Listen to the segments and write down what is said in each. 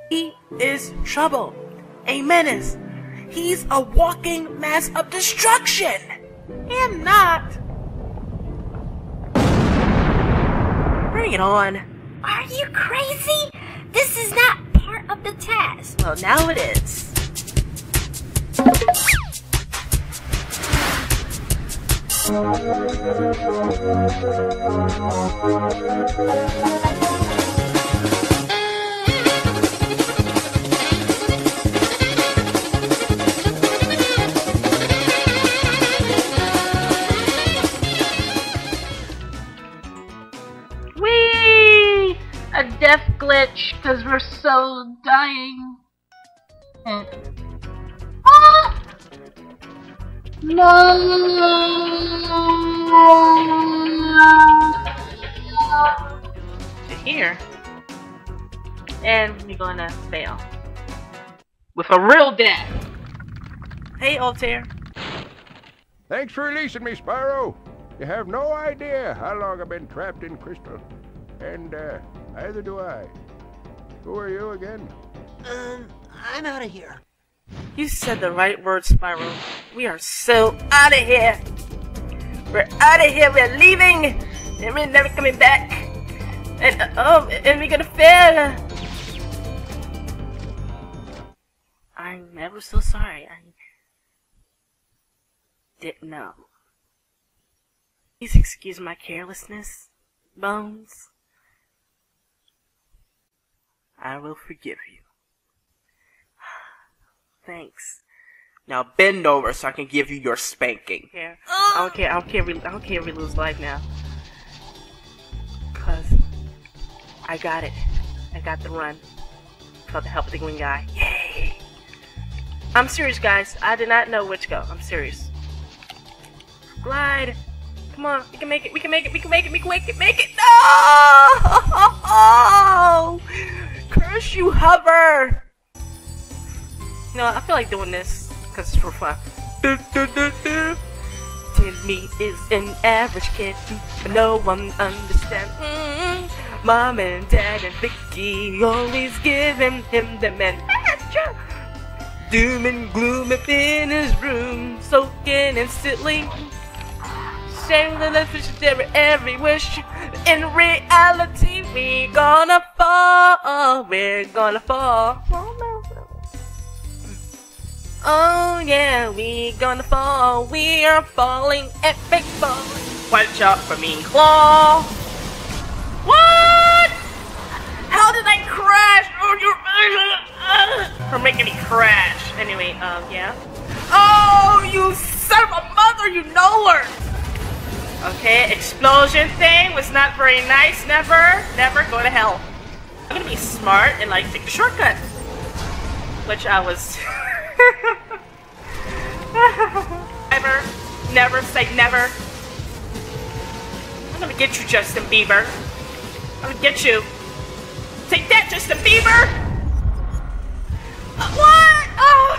He is trouble, a menace. He's a walking mass of destruction. And not. Bring it on. Are you crazy? This is not part of the task. Well, now it is. Whee! A death glitch, because we're so dying. Ah! No! Here. And we're gonna fail. With a real death. Hey, Altair. Thanks for releasing me, Spyro. You have no idea how long I've been trapped in crystal. And, neither do I. Who are you again? I'm out of here. You said the right words, Spyro. We are so out of here. We're out of here. We're leaving. And we're never coming back. And, and we're gonna fail. I'm ever so sorry. I didn't know. Please excuse my carelessness, Bones. I will forgive you. Thanks. Now bend over so I can give you your spanking. Yeah. I don't care if we lose life now. Cause I got it. I got the run. Without the help of the green guy. Yay! I'm serious, guys. I did not know where to go. I'm serious. Glide. Come on, we can make it, we can make it, we can make it, we can make it, make it! No! Curse you, hover! You know, I feel like doing this, because it's for fun. Timmy is an average kid, but no one understands. Mom and Dad and Vicky always giving him the man. Doom and gloom up in his room, soaking instantly. Sharing the fish every wish. In reality, we're gonna fall. We're gonna fall. Oh yeah, we're gonna fall. We are falling, epic falling. Watch out for me, Claw. What? How did I crash? Oh, for making me crash. Anyway, yeah. Oh, you son of a mother, you knower. Okay, explosion thing was not very nice. Never, never go to hell. I'm gonna be smart and like take the shortcut, which I was. Never, never say never. I'm gonna get you, Justin Bieber. I'm gonna get you. Take that, Justin Bieber. What?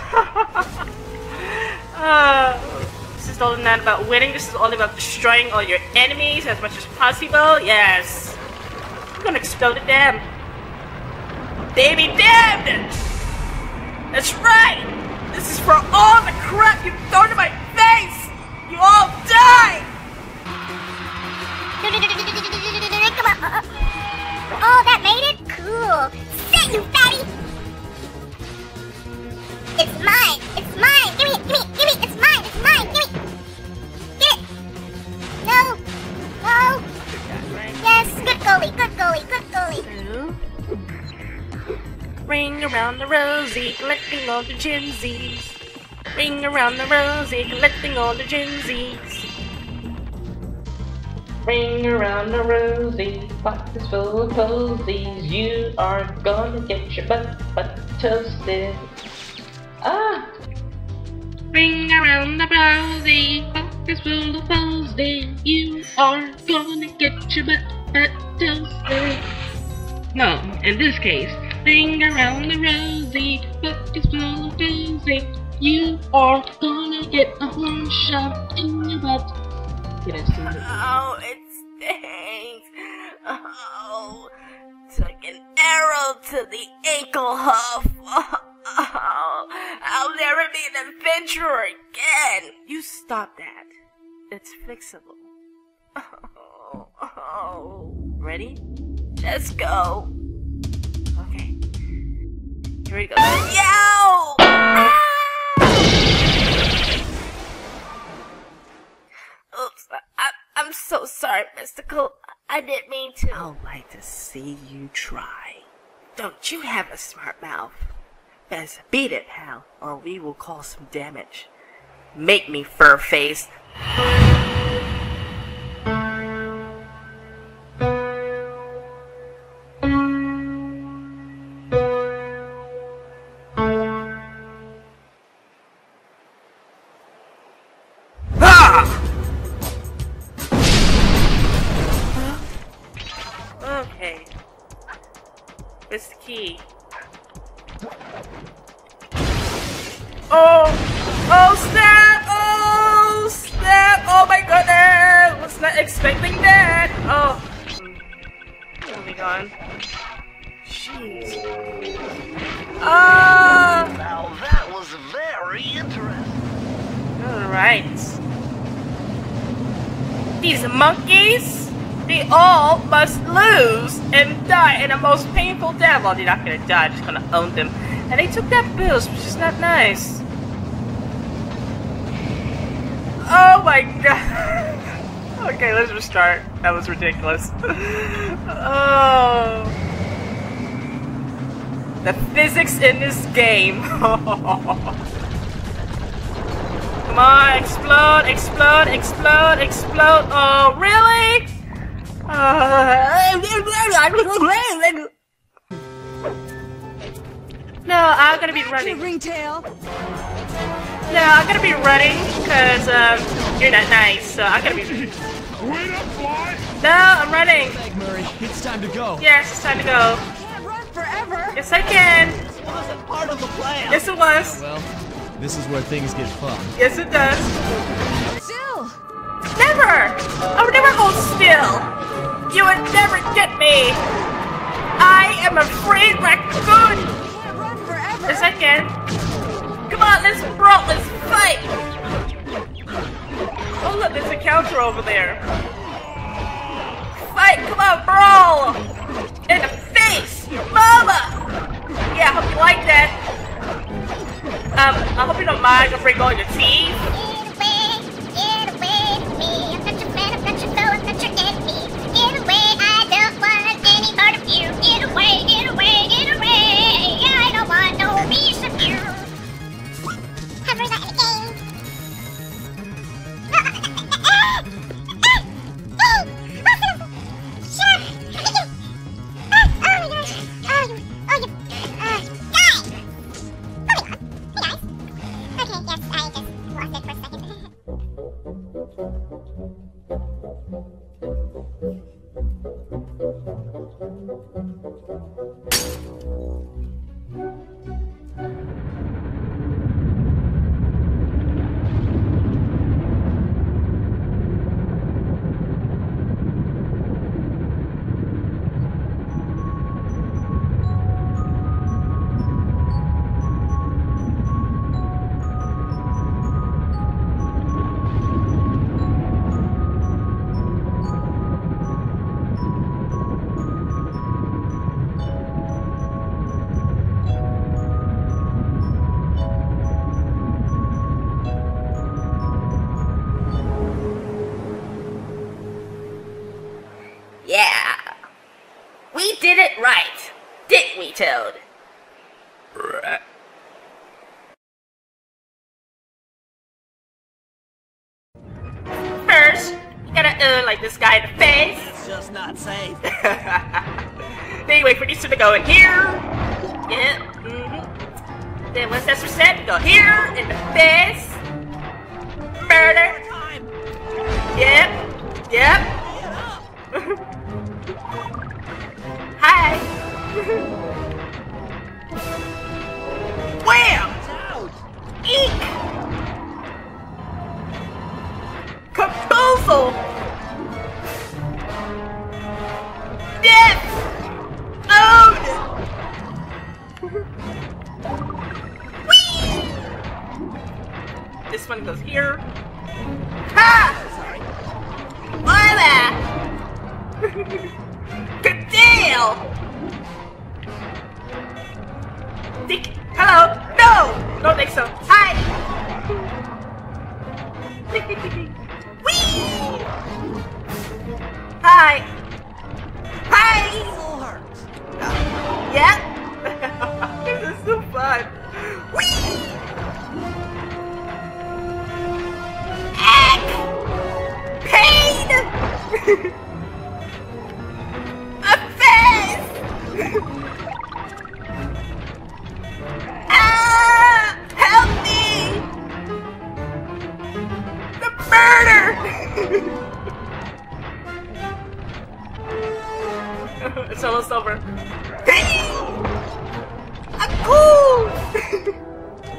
Oh. This is all not about winning, this is all about destroying all your enemies as much as possible. Yes. I'm gonna explode them. They be damned! That's right! This is for all the crap you've thrown in my face! You all die! Come on. Oh, that made it? Cool. Sit, you fatty! It's mine! It's mine! Give me! Give me! Give me! It's mine! It's mine! Give me! Get it! No! No! Yes! Good goalie! Good goalie! Good goalie! Ring around the rosy, collecting all the ginsies. Ring around the rosy, collecting all the ginsies. Ring around the rosy, pockets full of posies. You are gonna get your butt toasted. Ah! Ring around the rosy, pockets full of posies. You are gonna get your butt toasted. No, in this case, ring around the rosy, pockets full of posies. You are gonna get a horn shot in your butt. Oh, it stinks. Oh, it's like an arrow to the ankle huff. I'll never be an adventurer again. You stop that. It's fixable. Ready? Let's go. Okay. Here we go. Yow! Ah! Oops. I'm so sorry, Mystical. I didn't mean to. I'd like to see you try. Don't you have a smart mouth? Best beat it, pal, or we will cause some damage. Make me, fur face. Okay. Where's the key? Oh! Oh snap! Oh snap! Oh my goodness! Was not expecting that! Oh. Moving on. Jeez. Ah! Now that was very interesting. Alright. These monkeys? They all must lose and die in the most painful death. Well, they're not gonna die, I'm just gonna own them. And they took that pills, which is not nice. Oh my god. Okay, let's restart. That was ridiculous. Oh. The physics in this game. Come on, explode, explode, explode, explode. Oh, really? No, I'm gonna be running. Ringtail. No, I'm gonna be running because you're not nice. So I'm gonna be. Wait up, fly! No, I'm running. Murray, it's time to go. Yes, it's time to go. Can't run forever. Yes, I can. This wasn't part of the plan. Yes, it was. Well, this is where things get fun. Yes, it does. Still. Never. I would never hold still. You would never get me. I am a free raccoon. Can't run forever. Yes, I can. Come on, let's brawl, let's fight! Oh look, there's a counter over there. Fight, come on, brawl! In the face! Mama! Yeah, I hope you like that. I hope you don't mind, I'll break all your teeth. Get away from me. I'm not your friend, I'm not your foe, I'm not your enemy. Get away, I don't want any part of you. Get away, get away, get away. I don't want no piece of you. Have we got any game? Sure. Oh my gosh. Oh, you. Guys. Hey guys. Okay, yes, I just lost it for a second. Yeah. We did it right. Didn't we, Toad? First, you gotta like this guy in the face. It's just not safe. Then you wait for these two to go in here. Yeah. Then once that's reset, go here in the face. Murder. Yep. Yep. Hi. Wham! Eek! Caboozle! Death! Oh! This one goes here. Ha! Voila! Good deal! Dick, hello! No! Don't think so. Hi! Whee! Hi! Hi! Full heart. Yeah? This is so fun. Whee! Ack! Pain! A face! Ah! Help me! The murder! It's almost over. Hey! I'm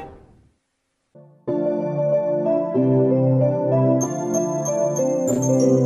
cool!